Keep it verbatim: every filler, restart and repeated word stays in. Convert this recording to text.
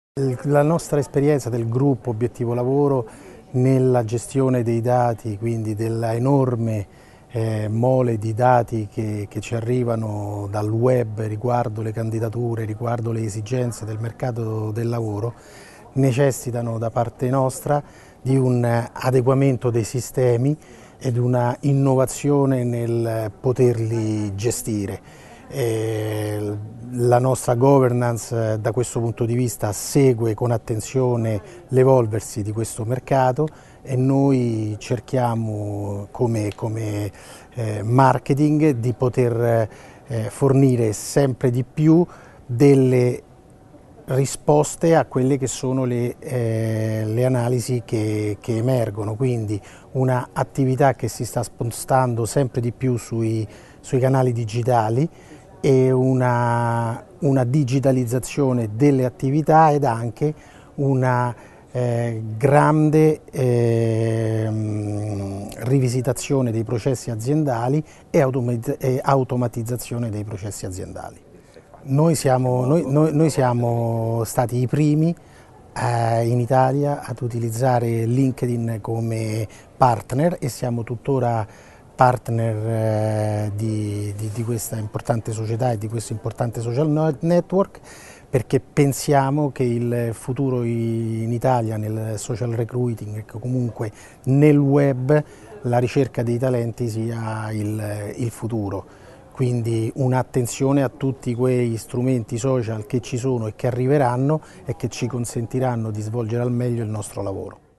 La nostra esperienza del gruppo Obiettivo Lavoro nella gestione dei dati, quindi della enorme eh, mole di dati che, che ci arrivano dal web riguardo le candidature, riguardo le esigenze del mercato del lavoro, necessitano da parte nostra di un adeguamento dei sistemi ed una innovazione nel poterli gestire. Eh, la nostra governance da questo punto di vista segue con attenzione l'evolversi di questo mercato e noi cerchiamo come, come eh, marketing di poter eh, fornire sempre di più delle risposte a quelle che sono le, eh, le analisi che, che emergono, quindi un'attività che si sta spostando sempre di più sui, sui canali digitali e una, una digitalizzazione delle attività ed anche una eh, grande eh, rivisitazione dei processi aziendali e, automat e automatizzazione dei processi aziendali. Noi siamo, noi, noi, noi siamo stati i primi eh, in Italia ad utilizzare LinkedIn come partner e siamo tuttora partner eh, di, di, di questa importante società e di questo importante social network, perché pensiamo che il futuro in Italia nel social recruiting e comunque nel web la ricerca dei talenti sia il, il futuro. Quindi un'attenzione a tutti quei strumenti social che ci sono e che arriveranno e che ci consentiranno di svolgere al meglio il nostro lavoro.